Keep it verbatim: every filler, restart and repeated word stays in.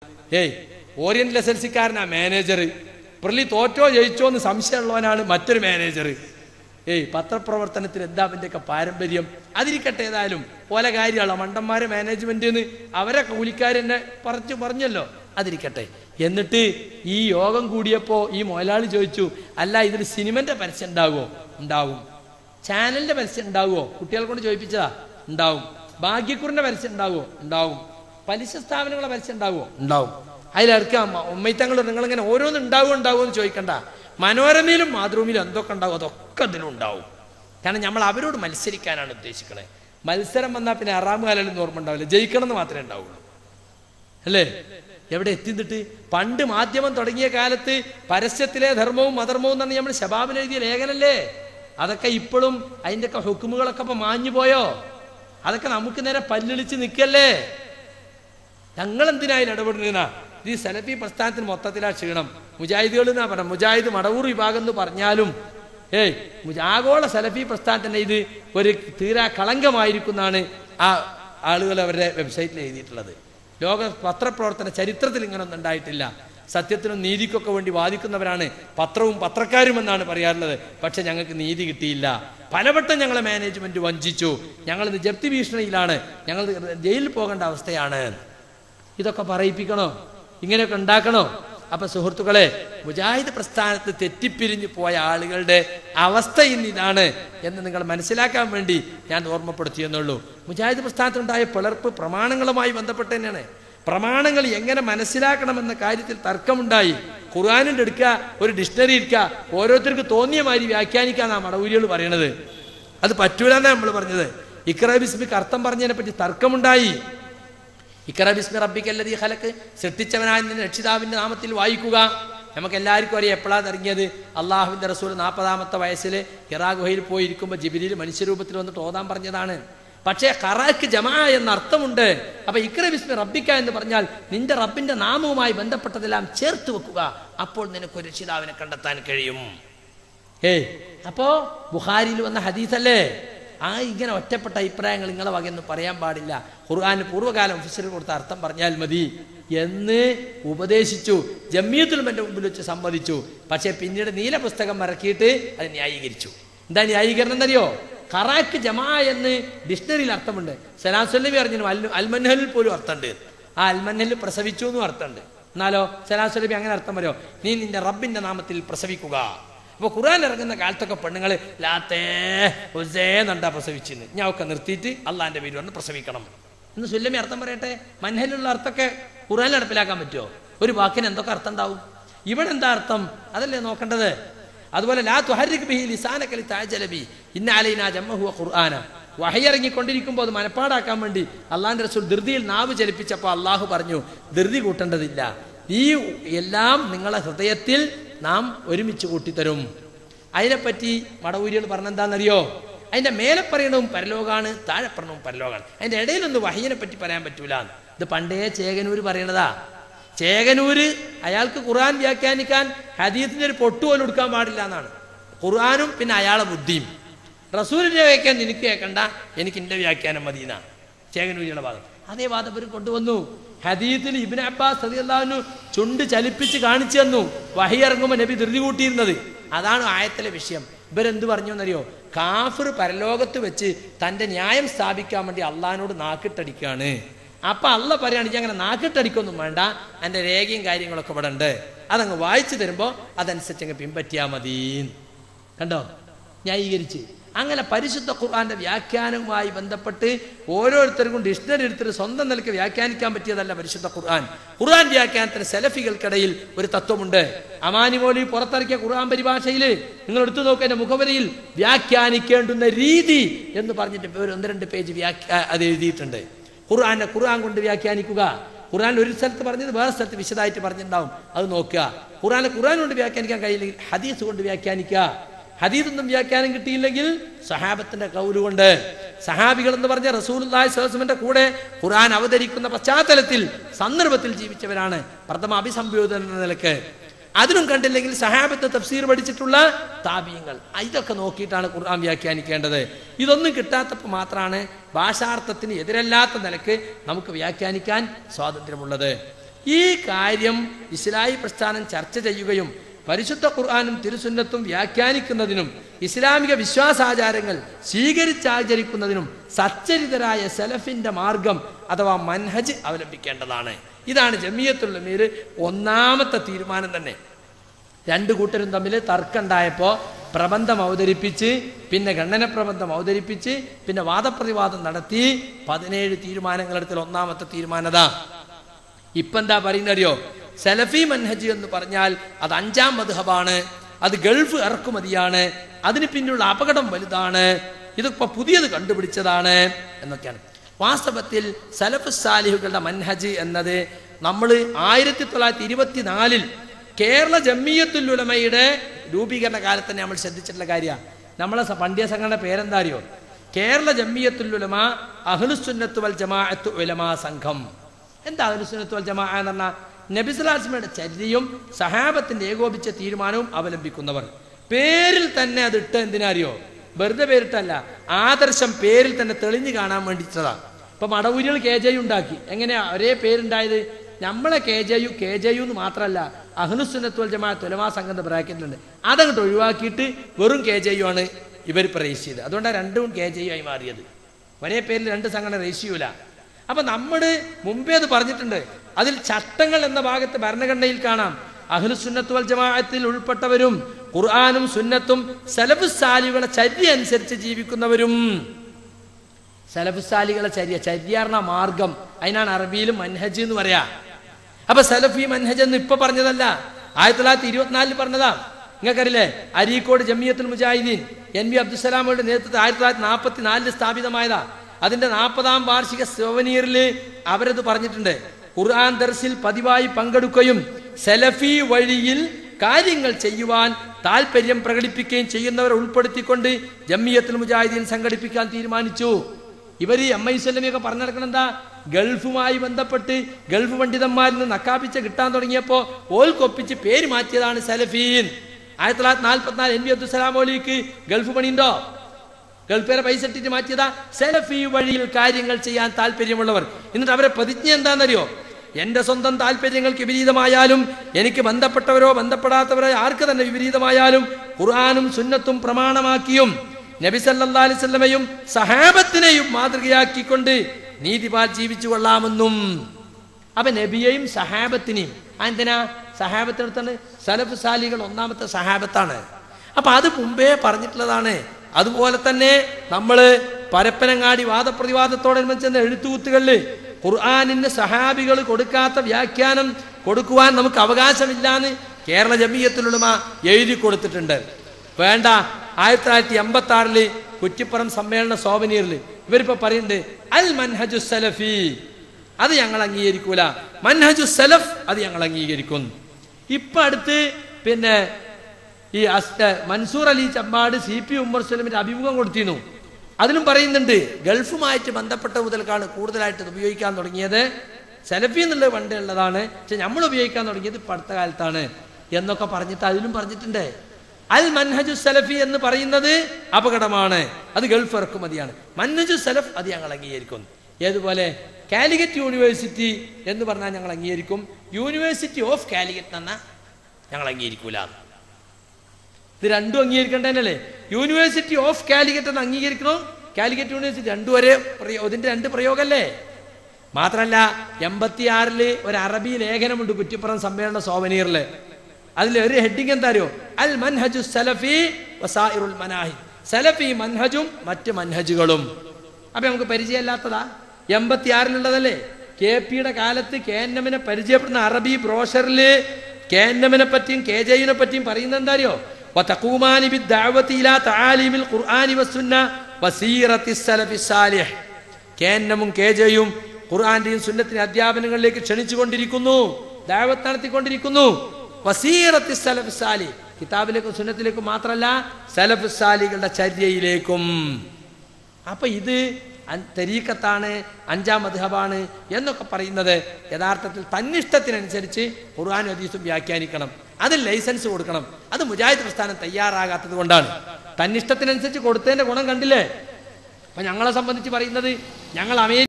ഏയ് oriental S L സിക്കാരനാ manager, പ്രിലി തോറ്റോ ജയിച്ചോ എന്ന് സംശയമുള്ളവനാണ് മറ്റൊരു മാനേജർ. ഏയ് പത്രപ്രവർത്തനത്തിന് എന്താ അവൻ്റെയൊക്കെ പാരമ്പര്യം? അതിരിക്കട്ടെ, ഏതായാലും ഓല കാര്യമുള്ള മണ്ടന്മാരെ മാനേജ്മെന്റ് എന്ന് അവരെ കൂലിക്കാരെന്നെ പറഞ്ഞു പറഞ്ഞല്ലോ, അതിരിക്കട്ടെ. എന്നിട്ട് ഈ യോഗം കൂടിയപ്പോ ഈ മുതലാളി ചോദിച്ചു, അല്ല ഇതിൽ സിനിമന്റെ പരസ്യം ഉണ്ടാകുമോ? ഉണ്ടാവും. ചാനലിന്റെ പരസ്യം ഉണ്ടാകുമോ? കുട്ടികളെ കൊണ്ട് ചോദിപ്പിച്ചതാ, ഉണ്ടാവും. ഭാഗ്യക്കുറിന്റെ പരസ്യം ഉണ്ടാകുമോ? ഉണ്ടാവും. പലിശ സ്ഥാപനങ്ങളുടെ പരസ്യം ഉണ്ടാകുമോ? ഉണ്ടാവും. അതിലിറക്കാം ഉമ്മൈത്തങ്ങൾ നിങ്ങളിങ്ങനെ ഓരോന്നും ഉണ്ടാവുമോ ഉണ്ടാവുമോ എന്ന് ചോദിക്കണ്ട. മനോരമയിലും മാതൃഭൂമിയിലും എന്തൊക്കെ ഉണ്ടാവും അതൊക്കെ അതിലും ഉണ്ടാവും. കാരണം നമ്മൾ അവരോട് മത്സരിക്കാനാണ് ഉദ്ദേശിക്കണേ. മത്സരം വന്നാൽ പിന്നെ അറാം കാലൊന്നും ഓർമ്മ ഉണ്ടാവില്ല, ജയിക്കണം എന്ന് മാത്രമേ ഉണ്ടാവുള്ളൂ, അല്ലേ? എവിടെ എത്തിന്നിട്ട് പണ്ട് മാധ്യമം തുടങ്ങിയ കാലത്ത് പരസ്യത്തിലെ ധർമ്മവും അധർമ്മവും എന്നാണ് നമ്മൾ ശബാബിൽ എഴുതിയ ലേഖനല്ലേ? അതൊക്കെ ഇപ്പോഴും അതിൻ്റെയൊക്കെ ഹുക്കുമുകളൊക്കെ ഇപ്പൊ മാഞ്ഞു പോയോ? അതൊക്കെ നമുക്ക് നേരെ പല്ലിളിച്ച് നിൽക്കല്ലേ? ഞങ്ങൾ എന്തിനായാലും ഇടപെടുന്ന ഈ സലഫി പ്രസ്ഥാനത്തിന് മൊത്തത്തിലാ ക്ഷീണം. മുജാഹിദുകൾ എന്നാ പറഞ്ഞ മുജാഹിദ് മടവൂർ വിഭാഗം എന്ന് പറഞ്ഞാലും ഏയ് ആഗോള സലഫി പ്രസ്ഥാനത്തിന് ഇത് ഒരു തീരാ കളങ്കമായിരിക്കുന്നതാണ് ആ ആളുകൾ അവരുടെ വെബ്സൈറ്റിൽ എഴുതിയിട്ടുള്ളത്. ലോക പത്രപ്രവർത്തന ചരിത്രത്തിൽ ഇങ്ങനൊന്നും ഉണ്ടായിട്ടില്ല. സത്യത്തിനും നീതിക്കൊക്കെ വേണ്ടി വാദിക്കുന്നവരാണ് പത്രവും പത്രക്കാരും എന്നാണ് പറയാറുള്ളത്. പക്ഷെ ഞങ്ങൾക്ക് നീതി കിട്ടിയില്ല. പലവട്ടം ഞങ്ങളെ മാനേജ്മെന്റ് വഞ്ചിച്ചു. ഞങ്ങൾ ഇന്ന് ജപ്തി ഭീഷണിയിലാണ്, ഞങ്ങൾ ജയിലിൽ പോകേണ്ട അവസ്ഥയാണ്. ഇതൊക്കെ പറയിപ്പിക്കണോ? ഇങ്ങനെയൊക്കെ ഉണ്ടാക്കണോ? അപ്പൊ സുഹൃത്തുക്കളെ, മുജാഹിദ് പ്രസ്ഥാനത്ത് തെറ്റിപ്പിരിഞ്ഞു പോയ ആളുകളുടെ അവസ്ഥ ഇന്ന് ഇതാണ് എന്ന് നിങ്ങൾ മനസ്സിലാക്കാൻ വേണ്ടി ഞാൻ ഓർമ്മപ്പെടുത്തിയെന്നുള്ളൂ. മുജാഹിദ് പ്രസ്ഥാനത്തിനുണ്ടായ പിളർപ്പ് പ്രമാണങ്ങളുമായി ബന്ധപ്പെട്ട് തന്നെയാണ്. പ്രമാണങ്ങൾ എങ്ങനെ മനസ്സിലാക്കണമെന്ന കാര്യത്തിൽ തർക്കമുണ്ടായി. ഖുർആനിന്റെ എടുക്കുക, ഒരു ഡിക്ഷണറി ഇരിക്കുക, ഓരോരുത്തർക്ക് തോന്നിയ മാതിരി വ്യാഖ്യാനിക്കാന്നാണ് മടവൂരികൾ പറയണത്. അത് പറ്റൂലെന്നാണ് നമ്മൾ പറഞ്ഞത്. ഇഖ്റ ബിസ്മിക്ക് അർത്ഥം പറഞ്ഞതിനെ പറ്റി തർക്കമുണ്ടായി. ഇഖ്റ ബിസ്മി റബ്ബിക്കല്ലദീ ഖലഖ്, സൃഷ്ടിച്ചവനായ നിന്റെ രക്ഷിതാവിന്റെ നാമത്തിൽ വായിക്കുക. നമുക്ക് എല്ലാവർക്കും അറിയാം എപ്പോഴാണ് ഇറങ്ങിയത്. അള്ളാഹുവിന്റെ റസൂൽ നാൽപ്പതാമത്തെ വയസ്സിൽ ഹിറാ ഗുഹയിൽ പോയിരിക്കുമ്പോൾ ജിബ്രീൽ മനുഷ്യരൂപത്തിൽ വന്നിട്ട് ഓതാൻ പറഞ്ഞതാണ്. പക്ഷേ ഖറാക്ക് ജമാ എന്ന അർത്ഥമുണ്ട്. അപ്പൊ ഇഖ്റ ബിസ്മി റബ്ബിക്ക എന്ന് പറഞ്ഞാൽ നിന്റെ റബ്ബിന്റെ നാമവുമായി ബന്ധപ്പെട്ടതെല്ലാം ചേർത്ത് വെക്കുക, അപ്പോൾ നിനക്കൊരു രക്ഷിതാവിനെ കണ്ടെത്താൻ കഴിയും. ഏയ് അപ്പോ ബുഖാരിയിൽ വന്ന ഹദീസല്ലേ? ആ ഇങ്ങനെ ഒറ്റപ്പെട്ട അഭിപ്രായങ്ങൾ നിങ്ങളെ വകയൊന്നും പറയാൻ പാടില്ല. ഖുർആന് പൂർവ്വകാലം മുഫസ്സിർ കൊടുത്ത അർത്ഥം പറഞ്ഞാൽ മതി എന്ന് ഉപദേശിച്ചു. ജമിയത്തുൽ ഉലമയുടെ മുമ്പിൽ വെച്ച് സമ്മതിച്ചു. പക്ഷെ പിന്നീട് നീല പുസ്തകം ഇറക്കിയിട്ട് അത് ന്യായീകരിച്ചു. എന്താ ന്യായീകരണം എന്നറിയോ? ഖറാക്ക് ജമാ എന്ന് ഡിക്ഷണറിയിൽ അർത്ഥമുണ്ട്. സലാം സ്വല്ലമി അറിഞ്ഞു അൽ അൽമൻഹലിൽ പോലും അർത്ഥമുണ്ട്. ആ അൽമൻഹലിൽ പ്രസവിച്ചു എന്നും അർത്ഥമുണ്ട്. എന്നാലോ സലാം സ്വല്ലമി അങ്ങനെ അർത്ഥം പറയോ? നീ നിന്റെ റബ്ബിന്റെ നാമത്തിൽ പ്രസവിക്കുക. അപ്പൊ ഖുർആൻ ഇറങ്ങുന്ന കാലത്തൊക്കെ പെണ്ണുങ്ങൾ ലാത്തേ ഹുസേ നണ്ടാ പ്രസവിച്ചിന്ന് ഞാൻ ഒക്കെ നിർത്തിയിട്ട് അള്ളാന്റെ പേര് പറഞ്ഞ് പ്രസവിക്കണം എന്ന് സ്വല്ലമി അർത്ഥം പറയട്ടെ. മൻഹലുള്ള അർത്ഥമൊക്കെ ഖുർആനിൽ നടപ്പിലാക്കാൻ പറ്റുമോ? ഒരു വാക്കിന് എന്തൊക്കെ അർത്ഥം ഉണ്ടാവും? ഇവിടെ എന്താ അർത്ഥം? അതല്ലേ നോക്കേണ്ടത്. അതുപോലെ ലാ തുഹർരിക് ബിഹി ലിസാനക ലിതഅജല ബി ഇന്ന അലൈനാ ജംഅഹു വഖുർആന, വഹി ഇറങ്ങിക്കൊണ്ടിരിക്കുമ്പോൾ അത് മനപ്പാടാക്കാൻ വേണ്ടി അള്ളാന്റെ റസൂൽ ധൃതിയിൽ നാവ് ചലിപ്പിച്ചപ്പോൾ അള്ളാഹു പറഞ്ഞു ധൃതി കൂട്ടേണ്ടതില്ല, ഈ എല്ലാം നിങ്ങളെ ഹൃദയത്തിൽ നാം ഒരുമിച്ച് കൂട്ടിത്തരും. അതിനെപ്പറ്റി മടവൂരികൾ പറഞ്ഞെന്താണെന്നറിയോ? അതിന്റെ മേലെ പറയണവും പരലോകാണ്, താഴെ പറയണവും പരലോകാണ്. അതിന്റെ ഇടയിലൊന്നും വഹീനെ പറ്റി പറയാൻ പറ്റൂല. ഇത് പണ്ടേ ചേകനൂര് പറയണതാ. ചേകനൂര് അയാൾക്ക് ഖുർആൻ വ്യാഖ്യാനിക്കാൻ ഹദീസിന്റെ ഒരു പൊട്ടുപോലും എടുക്കാൻ പാടില്ല എന്നാണ്. ഖുർആനും പിന്നെ അയാളെ ബുദ്ധിയും. റസൂലിന്റെ വ്യാഖ്യാനം നിനക്ക് കേൾക്കണ്ട, എനിക്ക് എന്റെ വ്യാഖ്യാനം മദീന. ചേകനൂരിയുടെ വാദം അതേ വാദം ഇവർ കൊണ്ടുവന്നു. ഹദീസിൽ ഇബ്നു അബ്ബാസ് റളിയല്ലാഹു അൻഹു ചുണ്ട് ചലിപ്പിച്ച് കാണിച്ചു തന്നു വഹി ഇറങ്ങുമ്പോൾ നബി ധൃതി കൂട്ടിയിരുന്നത്. അതാണ് ആയത്തിലെ വിഷയം. ഇവരെന്ത് പറഞ്ഞു എന്നറിയോ? കാഫിർ പരലോകത്ത് വെച്ച് തന്റെ ന്യായം സ്ഥാപിക്കാൻ വേണ്ടി അള്ളഹാനോട് നാക്കിട്ടടിക്കുകയാണ്. അപ്പൊ അള്ള പറയുകയാണെങ്കിൽ അങ്ങനെ നാക്കിട്ടടിക്കൊന്നും വേണ്ട, എൻ്റെ രേഖയും കാര്യങ്ങളൊക്കെ ഇവിടെ ഉണ്ട്, അതങ്ങ് വായിച്ചു തരുമ്പോ അതനുസരിച്ച് അങ്ങ് പിൻപറ്റിയാൽ മതി. കണ്ടോ? ന്യായീകരിച്ച്. അങ്ങനെ പരിശുദ്ധ ഖുർആന്റെ വ്യാഖ്യാനവുമായി ബന്ധപ്പെട്ട് ഓരോരുത്തർക്കും ഡിക്ഷണറി എടുത്തിട്ട് സ്വന്തം നിലയ്ക്ക് വ്യാഖ്യാനിക്കാൻ പറ്റിയതല്ല പരിശുദ്ധ ഖുർആൻ. ഖുർആൻ വ്യാഖ്യാനത്തിന് സലഫികൾക്കിടയിൽ ഒരു തത്വമുണ്ട്. അമാനി മൗലവി പുറത്തിറക്കിയ ഖുർആൻ പരിഭാഷയിൽ നിങ്ങൾ എടുത്തു നോക്കുക, എന്റെ മുഖവരിയിൽ വ്യാഖ്യാനിക്കേണ്ടുന്ന രീതി എന്ന് പറഞ്ഞിട്ട് ഒരു ഒന്ന് രണ്ട് പേജ് വ്യാഖ്യാ അത് എഴുതിയിട്ടുണ്ട്. ഖുർആനെ ഖുർആൻ കൊണ്ട് വ്യാഖ്യാനിക്കുക. ഖുർആൻ ഒരു സ്ഥലത്ത് പറഞ്ഞത് വേറെ സ്ഥലത്ത് വിശദമായിട്ട് പറഞ്ഞിട്ടുണ്ടാവും, അത് നോക്കുക. ഖുർആനെ ഖുർആൻ കൊണ്ട് വ്യാഖ്യാനിക്കാൻ കഴിയില്ലെങ്കിൽ ഹദീസ് കൊണ്ട് വ്യാഖ്യാനിക്കുക. ഹദീസൊന്നും വ്യാഖ്യാനം കിട്ടിയില്ലെങ്കിൽ സഹാബത്തിന്റെ കൗല് കൊണ്ട്. സഹാബികൾ എന്ന് പറഞ്ഞ റസൂലുള്ളാഹി സ്വല്ലല്ലാഹു അലൈഹി വസല്ലമയുടെ കൂടെ ഖുർആൻ അവതരിക്കുന്ന പശ്ചാത്തലത്തിൽ സന്ദർഭത്തിൽ ജീവിച്ചവരാണ് പ്രഥമ അഭിസംബോധന എന്ന നിലക്ക്. അതിനും കണ്ടില്ലെങ്കിൽ സഹാബത്ത് തഫ്സീർ പഠിച്ചിട്ടുള്ള താബിഈങ്ങൾ, ഇതൊക്കെ നോക്കിയിട്ടാണ് ഖുർആൻ വ്യാഖ്യാനിക്കേണ്ടത്. ഇതൊന്നും കിട്ടാത്തപ്പോൾ മാത്രമാണ് ഭാഷാർത്ഥത്തിന് എതിരല്ലാത്ത നിലക്ക് നമുക്ക് വ്യാഖ്യാനിക്കാൻ സ്വാതന്ത്ര്യമുള്ളത്. ഈ കാര്യം ഇസ്ലാഹി പ്രസ്ഥാനം ചർച്ച ചെയ്യുകയും പരിശുദ്ധ ഖുർആനും തിരുസുന്നത്തും വ്യാഖ്യാനിക്കുന്നതിനും ഇസ്ലാമിക വിശ്വാസാചാരങ്ങൾ സ്വീകരിച്ചാചരിക്കുന്നതിനും സച്ചരിതരായ സലഫിന്റെ മാർഗം അഥവാ മൻഹജ് അവലംബിക്കേണ്ടതാണ്. ഇതാണ് ജമിയത്തുൽ ഉലമയിൽ ഒന്നാമത്തെ തീരുമാനം തന്നെ. രണ്ടു കൂട്ടരും തമ്മിൽ തർക്കമുണ്ടായപ്പോൾ പ്രബന്ധം അവതരിപ്പിച്ച്, പിന്നെ ഖണ്ഡന പ്രബന്ധം അവതരിപ്പിച്ച്, പിന്നെ വാദപ്രതിവാദം നടത്തി പതിനേഴ് തീരുമാനങ്ങളെടുത്തിൽ ഒന്നാമത്തെ തീരുമാനത. ഇപ്പം എന്താ പറയുന്നറിയോ? സലഫി മൻഹജ് എന്ന് പറഞ്ഞാൽ അത് അഞ്ചാം മദ്ഹബാണ്, അത് ഗൾഫ് ഇറക്കുമതിയാണ്, അതിന് പിന്നിലുള്ള അപകടം വലുതാണ്, ഇതിപ്പോ പുതിയത് കണ്ടുപിടിച്ചതാണ് എന്നൊക്കെയാണ്. വാസ്തവത്തിൽ സലഫ് സാലിഹുകളുടെ മൻഹജ് എന്നത് നമ്മൾ ആയിരത്തി തൊള്ളായിരത്തി ഇരുപത്തി നാലിൽ കേരള ജമിയത്തുൽ ഉലമയുടെ രൂപീകരണ കാലത്ത് തന്നെ നമ്മൾ ശ്രദ്ധിച്ചിട്ടുള്ള കാര്യമാണ്. നമ്മളെ പണ്ഡിത സംഘടന പേരെന്താ അറിയോ? കേരള ജമിയത്തുൽ ഉലമ അഹ്ലുസുന്നത്ത് വൽ ജമാഅത്ത് ഉലമാ സംഘം. എന്താ അഹ്ലുസുന്നത്ത് വൽ ജമാഅ എന്ന് പറഞ്ഞാൽ നബി സല്ലല്ലാഹു അലൈഹി വസല്ലമയുടെ ചര്യയും സഹാബത്തിന്റെ ഏകോപിച്ച തീരുമാനവും അവലംബിക്കുന്നവർ. പേരിൽ തന്നെ അത് ഇട്ട എന്തിനറിയോ? വെറുതെ പേരിട്ടല്ല, ആദർശം പേരിൽ തന്നെ തെളിഞ്ഞു കാണാൻ വേണ്ടിച്ചതാണ്. ഇപ്പൊ മടവൂരികൾ കെ ജെ യു ഉണ്ടാക്കി. എങ്ങനെയാ ഒരേ പേരുണ്ടായത്? നമ്മളെ K J U K J U എന്ന് മാത്രമല്ല, അഹ്ലുസുന്നത്ത് വൽ ജമാഅത്ത് ഉലമാ സംഘം ബ്രാക്കറ്റിലുണ്ട്. അതങ്ങോട്ട് ഒഴിവാക്കിയിട്ട് വെറും കെ ജെ യു ആണ് ഇവർ ഇപ്പോൾ രജിസ്റ്റർ ചെയ്തത്. അതുകൊണ്ടാണ് രണ്ടും കെ ജെ യു ആയി മാറിയത്. ഒരേ പേരിൽ രണ്ട് സംഘടന രജിസ്റ്റർ ചെയ്യൂല. അപ്പൊ നമ്മൾ മുമ്പേ അത് പറഞ്ഞിട്ടുണ്ട്. അതിൽ ചട്ടങ്ങൾ എന്ന ഭാഗത്ത് ഭരണഘടനയിൽ കാണാം, അഹ്ലുസുന്നത്ത് വൽ ജമാഅത്തിൽ ഉൾപ്പെട്ടവരും ഖുർആനും സുന്നത്തും സലഫ് സാലികളുടെ ചര്യ അനുസരിച്ച് ജീവിക്കുന്നവരും. സലഫ് സാലികളുടെ ചര്യ, ചര്യാർണ മാർഗം, അതിനാണ് അറബിയിലും മൻഹജ് എന്ന് പറയാ. അപ്പൊ സലഫി മൻഹജ് എന്ന് ഇപ്പൊ പറഞ്ഞതല്ല, ആയിരത്തി തൊള്ളായിരത്തി ഇരുപത്തിനാലിൽ പറഞ്ഞതാ. നിങ്ങൾക്കറിയില്ലേ, അരീക്കോട് ജമിയത്തുൽ മുജാഹിദീൻ എൻ വി അബ്ദുസലാമയുടെ നേതൃത്വത്തിൽ ആയിരത്തി തൊള്ളായിരത്തി നാൽപ്പത്തി നാലില് സ്ഥാപിതമായതാ. അതിന്റെ നാൽപ്പതാം വാർഷിക സോവനീറിൽ അവരത് പറഞ്ഞിട്ടുണ്ട്. ഖുർആൻ ദർസിൽ പതിവായി പങ്കെടുക്കുകയും സലഫി വഴിയിൽ കാര്യങ്ങൾ ചെയ്യുവാൻ താല്പര്യം പ്രകടിപ്പിക്കുകയും ചെയ്യുന്നവരെ ഉൾപ്പെടുത്തിക്കൊണ്ട് ജമിയത്തുൽ മുജാഹിദീൻ സംഘടിപ്പിക്കാൻ തീരുമാനിച്ചു. ഇവര് എം ഐ സ്വലമിയൊക്കെ പറഞ്ഞു നടക്കണം എന്താ? ഗൾഫുമായി ബന്ധപ്പെട്ട് ഗൾഫ് പണ്ഡിതന്മാരിൽ നിന്ന് നക്കാപ്പിച്ച കിട്ടാൻ തുടങ്ങിയപ്പോ ഓൽക്കൊപ്പിച്ച് പേര് മാറ്റിയതാണ് സലഫീൻ. ആയിരത്തി തൊള്ളായിരത്തി നാൽപ്പത്തിനാല് എൻ വി അബ്ദുസലാം മൗലവിക്ക് ഗൾഫ് പണിയുണ്ടോ? ഗൾഫേരെ പൈസ ഇട്ടിട്ട് മാറ്റിയതാ. സലഫി വഴിയിൽ കാര്യങ്ങൾ ചെയ്യാൻ താല്പര്യമുള്ളവർ. എന്നിട്ട് അവരെ പ്രതിജ്ഞ എന്താണെന്നറിയോ? എന്റെ സ്വന്തം താല്പര്യങ്ങൾക്ക് വിപരീതമായാലും, എനിക്ക് ബന്ധപ്പെട്ടവരോ ബന്ധപ്പെടാത്തവരോ ആർക്ക് തന്നെ വിപരീതമായാലും ഖുർആനും സുന്നത്തും പ്രമാണമാക്കിയും നബി സല്ലല്ലാഹു അലൈഹി വസല്ലമയും സഹാബത്തിനെയും മാതൃകയാക്കിക്കൊണ്ട് നീതിപാൽ ജീവിച്ചു കൊള്ളാമെന്നും. അപ്പൊ നബിയെയും സഹാബത്തിനെയും എന്തിനാ? സഹാബത്തിനടുത്താണ്. സലഫ് സാലികൾ ഒന്നാമത്തെ സഹാബത്താണ്. അപ്പൊ അത് മുമ്പേ പറഞ്ഞിട്ടുള്ളതാണ്. അതുപോലെ തന്നെ നമ്മള് പരപ്പനങ്ങാടി വാദപ്രതിവാദത്തോടനുബന്ധിച്ച എഴുത്തുകുത്തുകളിൽ ഖുർആനിന് സഹാബികൾ കൊടുക്കാത്ത വ്യാഖ്യാനം കൊടുക്കുവാൻ നമുക്ക് അവകാശമില്ലാന്ന് കേരള ജമിയത്തുൽ ഉലമ എഴുതി കൊടുത്തിട്ടുണ്ട്. വേണ്ട, ആയിരത്തി തൊള്ളായിരത്തി എൺപത്തി ആറില് കുറ്റിപ്പുറം സമ്മേളന സോവനീറിൽ ഇവരിപ്പോ പറയുന്നുണ്ട് അൽ മൻഹജു സലഫി, അത് ഞങ്ങൾ അംഗീകരിക്കൂല, മൻഹജു സലഫ് അത് ഞങ്ങൾ അംഗീകരിക്കും. ഇപ്പൊ അടുത്ത് പിന്നെ ഈ മൻസൂർ അലി ചമ്പാട് സി പി ഉമ്മർ സ്വലമിന്റെ അഭിമുഖം കൊടുത്തിരുന്നു. അതിലും പറയുന്നുണ്ട് ഗൾഫുമായിട്ട് ബന്ധപ്പെട്ട മുതൽക്കാണ് കൂടുതലായിട്ട് ഇത് ഉപയോഗിക്കാൻ തുടങ്ങിയത്. സലഫി എന്നുള്ളത് പണ്ടേ ഉള്ളതാണ്, പക്ഷെ നമ്മൾ ഉപയോഗിക്കാൻ തുടങ്ങിയത് ഇപ്പൊ അടുത്ത കാലത്താണ് എന്നൊക്കെ പറഞ്ഞിട്ട് അതിലും പറഞ്ഞിട്ടുണ്ട്. അൽ മൻഹജു സലഫി എന്ന് പറയുന്നത് അപകടമാണ്, അത് ഗൾഫ് ഇറക്കുമതിയാണ്. മൻഹജു സലഫ് അത് ഞങ്ങൾ അംഗീകരിക്കും. ഏതുപോലെ കാലിക്കറ്റ് യൂണിവേഴ്സിറ്റി എന്ന് പറഞ്ഞാൽ ഞങ്ങൾ അംഗീകരിക്കും, യൂണിവേഴ്സിറ്റി ഓഫ് കാലിക്കറ്റ് എന്ന് പറഞ്ഞാൽ ഞങ്ങൾ അംഗീകരിക്കൂല. ഇത് രണ്ടും അംഗീകരിക്കേണ്ടതല്ലേ? യൂണിവേഴ്സിറ്റി ഓഫ് കാലിക്കറ്റ് എന്ന് അംഗീകരിക്കണോ, കാലിക്കറ്റ് യൂണിവേഴ്സിറ്റി രണ്ടും ഒരേ ഇതിന്റെ രണ്ട് പ്രയോഗമല്ലേ? മാത്രമല്ല എൺപത്തിയാറില് ഒരു അറബി ലേഖനമുണ്ട് കുറ്റിപ്പുറം സമ്മേളന സോവനീറില്. അതിൽ ഒരു ഹെഡിങ് എന്താ അറിയോ? അൽ മൻഹജു സലഫി വസായിറുൽ മനാഹിജ്, സലഫി മൻഹജും മറ്റ് മൻഹജുകളും. അപ്പൊ നമുക്ക് പരിചയമില്ലാത്തതാ? എൺപത്തിയാറിലുള്ളതല്ലേ? കെ പിയുടെ കാലത്ത് കെ എൻ എമ്മിനെ പരിചയപ്പെടുന്ന അറബി ബ്രോഷറില് കെ എൻ എമ്മിനെ പറ്റിയും കെ ജെയുനെ പറ്റിയും പറയുന്നത് എന്താ അറിയോ? وتقومان بالدعوة إلى تعاليم القرآن والسنة وسيرة السلف الصالح. കേന്നമും കേജയും ഖുർആന്റെയും സുന്നത്തിന്റെയും അധ്യാപനങ്ങളിലേക്ക് ക്ഷണിച്ചുകൊണ്ടിരിക്കുന്നു, ദഅവത്ത് നടത്തിക്കൊണ്ടിരിക്കുന്നു. വസീറത്തി സലഫ് സാലിഹ്, കിതാബിലേക്കും സുന്നത്തിലേക്കും മാത്രമല്ല സലഫ് സാലികളുടെ ചര്യയിലേക്കും. അപ്പൊ ഇത് തരീഖത്താണ്, അഞ്ചാം മദ്ഹബാണ് എന്നൊക്കെ പറയുന്നത് യഥാർത്ഥത്തിൽ തന്നിഷ്ടത്തിനനുസരിച്ച് ഖുർആനും ഹദീസും വ്യാഖ്യാനിക്കണം, അതിൽ ലൈസൻസ് കൊടുക്കണം. അത് മുജാഹിദ് പ്രസ്ഥാനം തയ്യാറാകാത്തത് കൊണ്ടാണ്. തന്നിഷ്ടത്തിനനുസരിച്ച് കൊടുത്തതിന്റെ ഗുണം കണ്ടില്ലേ? അപ്പൊ ഞങ്ങളെ സംബന്ധിച്ച് പറയുന്നത്, ഞങ്ങൾ അമേരിക്ക